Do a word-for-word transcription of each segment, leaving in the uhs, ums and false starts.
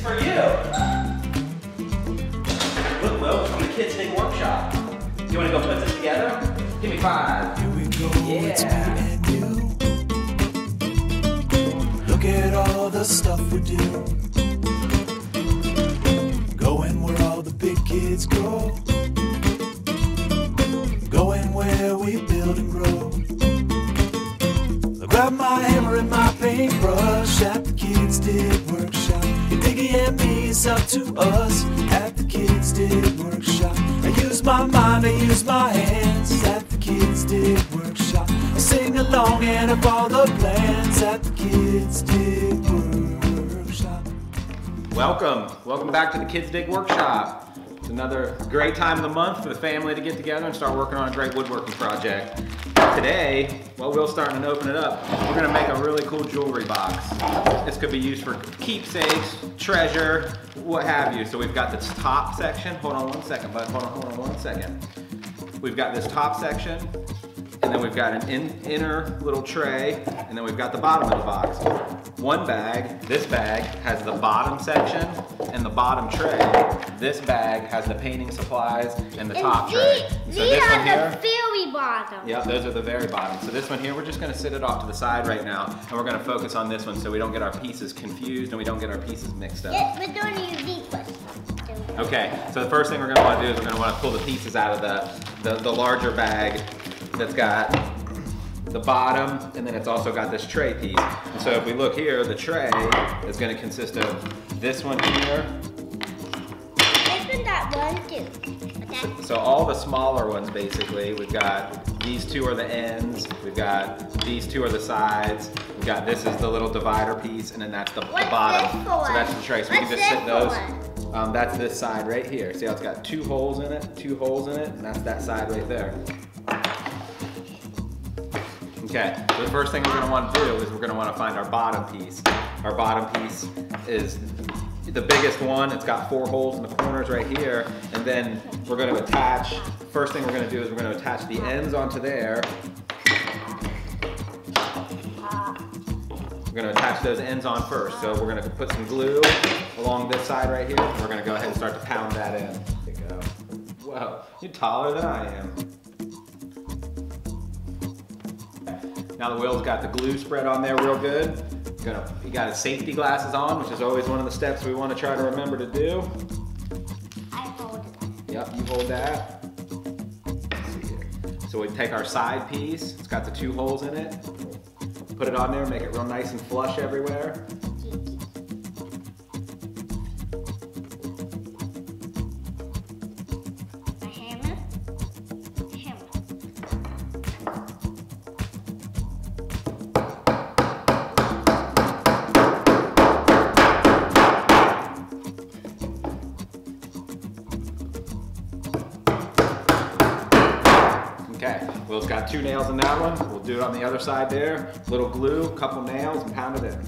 for you. Look, Will, from the Kids Dig Workshop. You want to go put this together? Give me five. Here we go, Yeah. it's me and you. Look at all the stuff we do. Going where all the big kids go. Going where we build and grow. I grab my hammer and my paintbrush at the Kids Dig Workshop. Diggy and me, it's up to us at the Kids Dig Workshop. I use my mind, I use my hands at the Kids Dig Workshop. I sing along and have all the plans at the Kids Dig Workshop. Welcome. Welcome back to the Kids Dig Workshop. It's another great time of the month for the family to get together and start working on a great woodworking project. Today, while Will's starting to open it up, we're going to make a really cool jewelry box. This could be used for keepsakes, treasure, what have you. So we've got this top section. Hold on one second, bud. Hold on, hold on one second. We've got this top section, and then we've got an in, inner little tray, and then we've got the bottom of the box. One bag, this bag, has the bottom section and the bottom tray. This bag has the painting supplies and the And top the- tray. So these this are one the here, very bottom. yep, those are the very bottom. So this one here, we're just gonna sit it off to the side right now, and we're gonna focus on this one so we don't get our pieces confused and we don't get our pieces mixed up. Yes, we're doing a unique one. Okay, so the first thing we're gonna wanna do is we're gonna wanna pull the pieces out of the, the, the larger bag that's got the bottom, and then it's also got this tray piece. And so if we look here, the tray is gonna consist of this one here. Open that one too. Okay. So all the smaller ones basically, we've got these two are the ends, we've got these two are the sides, we've got this is the little divider piece, and then that's the, the What's bottom. this for? So that's the tray, so we What's can just sit this those. for? Um, that's this side right here. See how it's got two holes in it, two holes in it, and that's that side right there. Okay, so the first thing we're gonna wanna do is we're gonna wanna find our bottom piece. Our bottom piece is the biggest one. It's got four holes in the corners right here, and then we're gonna attach, first thing we're gonna do is we're gonna attach the ends onto there. We're gonna attach those ends on first. So we're gonna put some glue along this side right here, and we're gonna go ahead and start to pound that in. There you go. Whoa, you're taller than I am. Now the Will's got the glue spread on there real good. Gonna, he got his safety glasses on, which is always one of the steps we want to try to remember to do. I hold it. Yep, you hold that. Let's see here. So we take our side piece, it's got the two holes in it, put it on there, make it real nice and flush everywhere. A hammer. Hammer. Okay, Will's got two nails in that one. We'll do it on the other side there. Little glue, couple nails, and pound it in.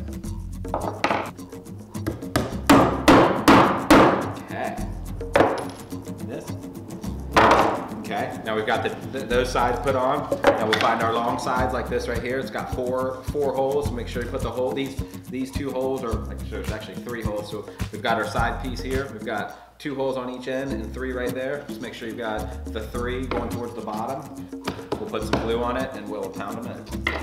Okay. This. Okay, now we've got the, th those sides put on. Now we'll find our long sides like this right here. It's got four four holes, so make sure you put the hole, these these two holes, or like, so there's actually three holes. So we've got our side piece here. We've got two holes on each end and three right there. Just make sure you've got the three going towards the bottom. We'll put some glue on it and we'll pound them in.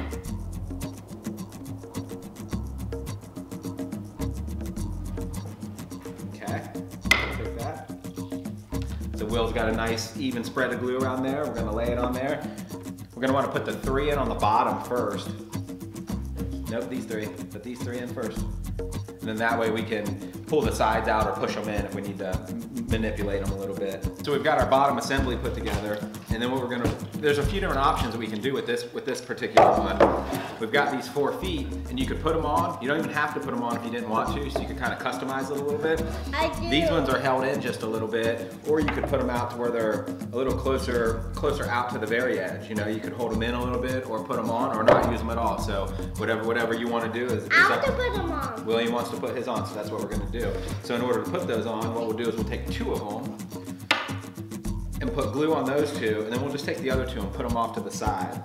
Okay, take that. So Will's got a nice even spread of glue around there. We're gonna lay it on there. We're gonna wanna put the three in on the bottom first. Nope, these three, put these three in first. And then that way we can pull the sides out or push them in if we need to manipulate them a little bit. So we've got our bottom assembly put together, and then what we're gonna, there's a few different options that we can do with this with this particular one. We've got these four feet, and you could put them on. You don't even have to put them on if you didn't want to, so you can kind of customize it a little bit. I do. These ones are held in just a little bit, or you could put them out to where they're a little closer, closer out to the very edge. You know, you could hold them in a little bit, or put them on, or not use them at all. So whatever, whatever you want to do is. is I up- have to put them on. William wants to put his on, so that's what we're gonna do. So in order to put those on, what we'll do is we'll take two of them and put glue on those two, and then we'll just take the other two and put them off to the side.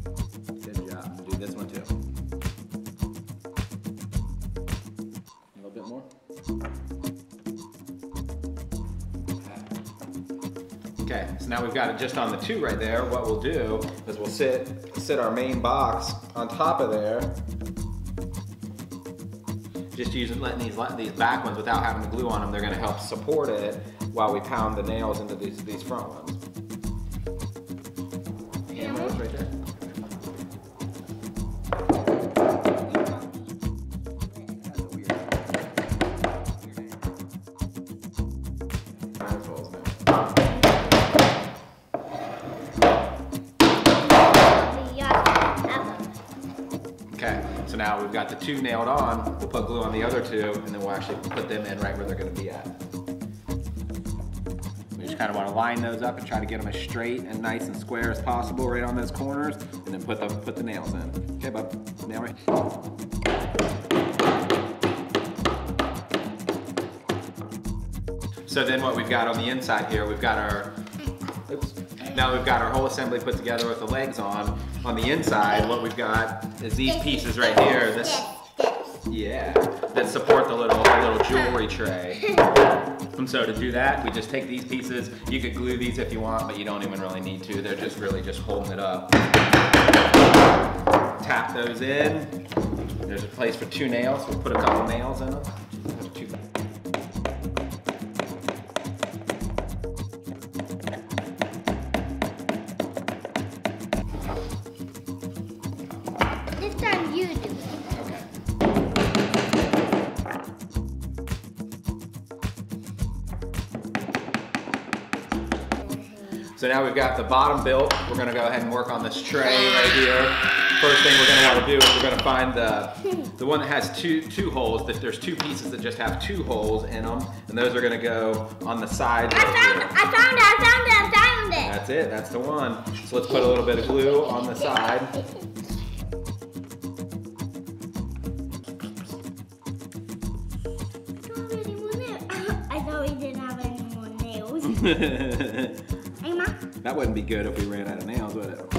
Good job. Do this one too. A little bit more. Okay, so now we've got it just on the two right there. What we'll do is we'll sit, sit our main box on top of there. Just using, letting these, these back ones without having the glue on them, they're gonna help support it while we pound the nails into these, these front ones. Hammers right there. Okay, so now we've got the two nailed on, we'll put glue on the other two, and then we'll actually put them in right where they're gonna be at. We just kind of wanna line those up and try to get them as straight and nice and square as possible right on those corners, and then put the, put the nails in. Okay, bub, nail right. So then what we've got on the inside here, we've got our, oops. Now we've got our whole assembly put together with the legs on. On the inside, what we've got is these pieces right here. This, yeah, that support the little little jewelry tray. And so to do that, we just take these pieces. You could glue these if you want, but you don't even really need to. They're just really just holding it up. Tap those in. There's a place for two nails. We'll put a couple nails in them. Two. This time you do it. Okay. So now we've got the bottom built. We're gonna go ahead and work on this tray right here. First thing we're gonna wanna do is we're gonna find the, the one that has two, two holes. That there's two pieces that just have two holes in them, and those are gonna go on the sides. I right found here. it, I found it, I found it, I found it. That's it, that's the one. So let's put a little bit of glue on the side. I thought we didn't have any more nails. Hey, Ma. That wouldn't be good if we ran out of nails, would it?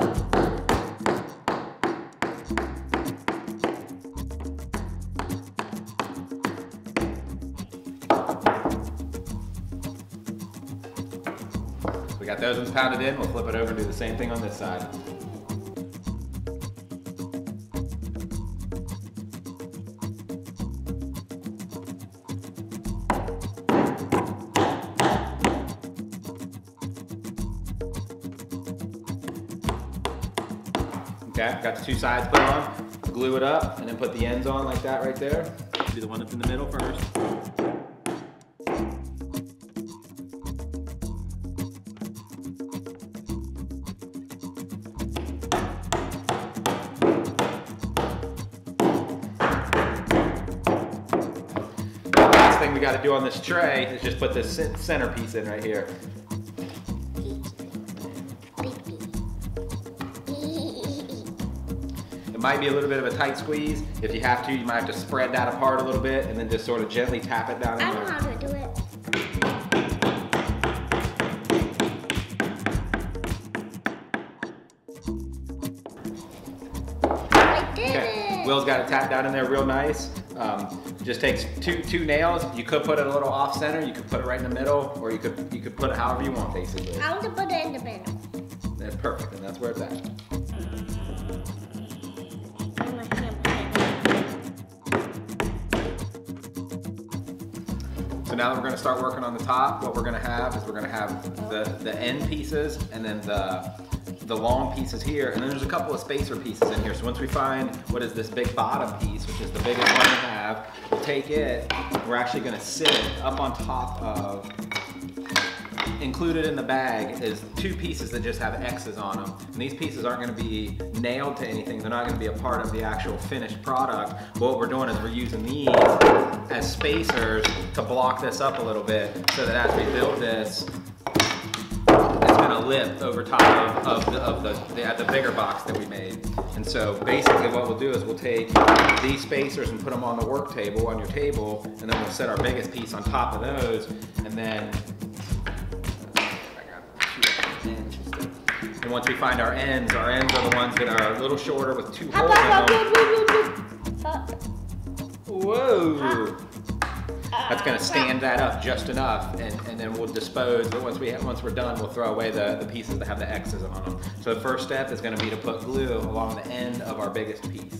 We got those ones pounded in. We'll flip it over and do the same thing on this side. Okay, got the two sides put on, glue it up, and then put the ends on like that right there. Do the one that's in the middle first. The last thing we got to do on this tray is just put this center piece in right here. It might be a little bit of a tight squeeze. If you have to, you might have to spread that apart a little bit and then just sort of gently tap it down in I there. know how to do it. I did Okay, it. Will's got it tapped down in there real nice. Um, just takes two two nails. You could put it a little off center. You could put it right in the middle, or you could you could put it however you want, basically. I want to put it in the middle. That's perfect, and that's where it's at. So now that we're gonna start working on the top, what we're gonna have is we're gonna have the, the end pieces and then the, the long pieces here, and then there's a couple of spacer pieces in here. So once we find what is this big bottom piece, which is the biggest one we have, we'll take it, we're actually gonna sit it up on top of, included in the bag is two pieces that just have X's on them. And these pieces aren't gonna be nailed to anything. They're not gonna be a part of the actual finished product. But what we're doing is we're using these as spacers to block this up a little bit so that as we build this, it's gonna lift over top of, of, the, of the, the, the bigger box that we made. And so basically what we'll do is we'll take these spacers and put them on the work table, on your table, and then we'll set our biggest piece on top of those, and then And once we find our ends, our ends are the ones that are a little shorter with two holes in them. Whoa! That's gonna stand that up just enough, and, and then we'll dispose, but once, we have, once we're done, we'll throw away the, the pieces that have the X's on them. So the first step is gonna be to put glue along the end of our biggest piece.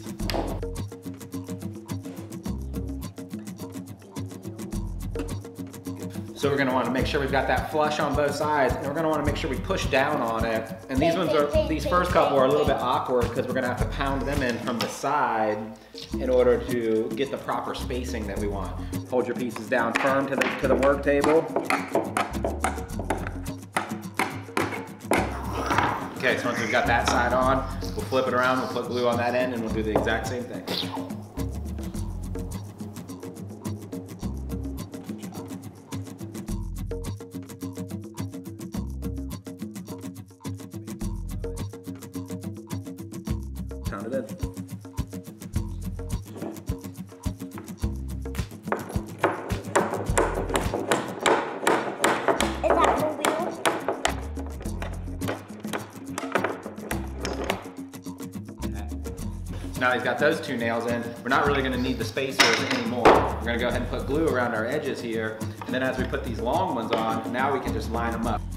So we're gonna wanna make sure we've got that flush on both sides, and we're gonna wanna make sure we push down on it. And these ones are, these first couple are a little bit awkward because we're gonna have to pound them in from the side in order to get the proper spacing that we want. Hold your pieces down firm to the, to the work table. Okay, so once we've got that side on, we'll flip it around, we'll put glue on that end, and we'll do the exact same thing. Pound it in. Is that for real? Now he's got those two nails in, we're not really gonna need the spacers anymore. We're gonna go ahead and put glue around our edges here, and then as we put these long ones on, now we can just line them up.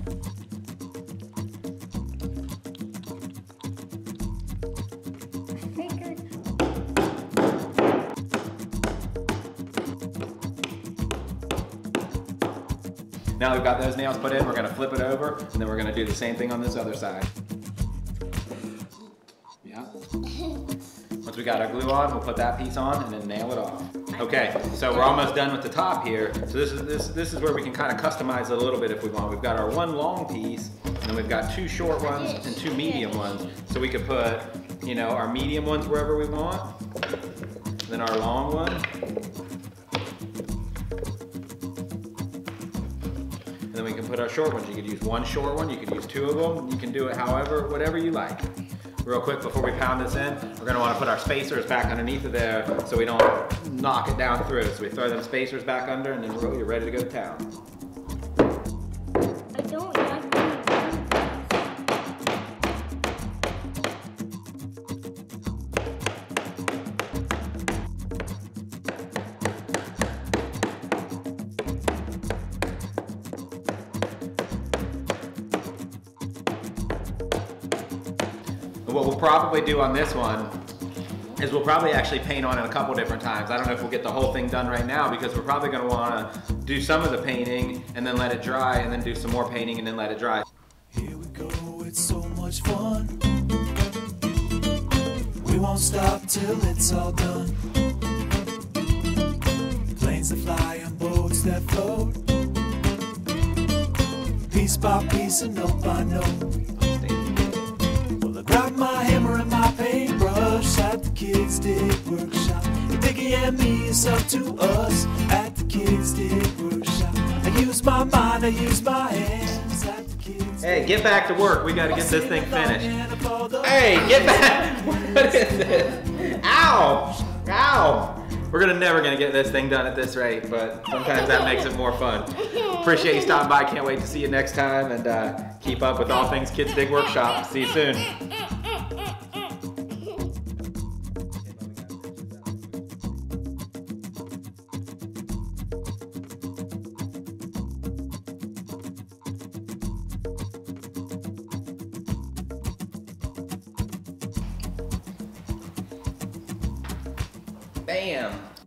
Now we've got those nails put in, we're gonna flip it over, and then we're gonna do the same thing on this other side. Yeah. Once we got our glue on, we'll put that piece on and then nail it off. Okay, so we're almost done with the top here. So this is this this is where we can kind of customize it a little bit if we want. We've got our one long piece, and then we've got two short ones and two medium ones. So we could put, you know, our medium ones wherever we want, and then our long one. And then we can put our short ones. You could use one short one, you could use two of them. You can do it however, whatever you like. Real quick before we pound this in, we're gonna wanna put our spacers back underneath of there so we don't knock it down through. So we throw them spacers back under, and then we're you're ready to go to town. I don't like these. What we'll probably do on this one is we'll probably actually paint on it a couple different times. I don't know if we'll get the whole thing done right now because we're probably gonna wanna do some of the painting and then let it dry and then do some more painting and then let it dry. Here we go, it's so much fun. We won't stop till it's all done. Planes that fly and boats that float. Piece by piece and note by note. Grab my hammer and my paintbrush at the Kids Dig Workshop. And Diggy and me, it's up to us at the Kids Dig Workshop. I use my mind, I use my hands at the Kids Hey, get back to work. We gotta get this thing finished. Dig. Hey, get back! What is this? Ow! Ow! We're gonna never gonna get this thing done at this rate, but sometimes that makes it more fun. Appreciate you stopping by. Can't wait to see you next time, and uh, keep up with all things Kids Dig Workshop. See you soon. Bam!